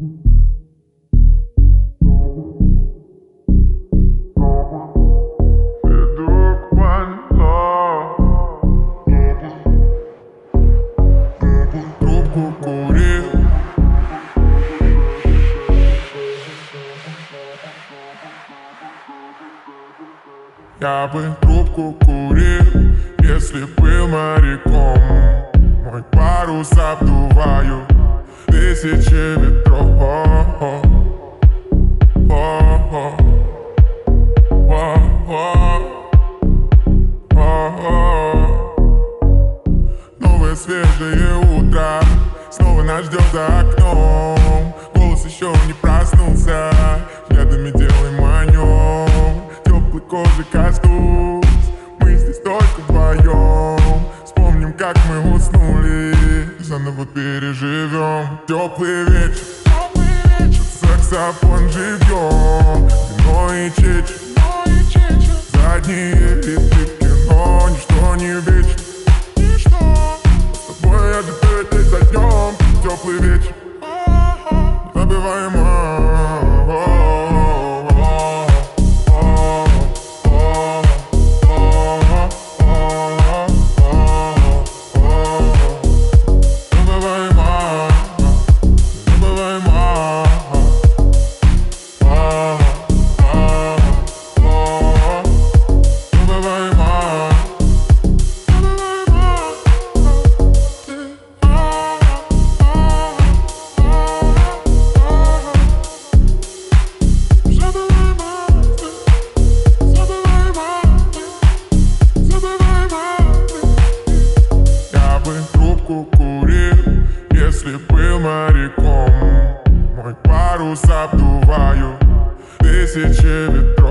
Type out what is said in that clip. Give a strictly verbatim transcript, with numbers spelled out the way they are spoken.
Я бы трубку курил, если был моряком. Мой парус обдуваю тысячи ветров. Новое свежее утро снова нас ждет за окном. Голос еще не проснулся, рядом делаем о нем. Теплой кожи коснусь, мы здесь только вдвоем. Вспомним, как мы уснули, заново переживем. Теплый вечер, саксофон живьем, вино и чечи, задние ряды в кино. Ничто не вечно, с тобой я где-то здесь зайдем. Теплый вечер, забываем курил, если был моряком. Мой парус обдуваю тысячи ветров.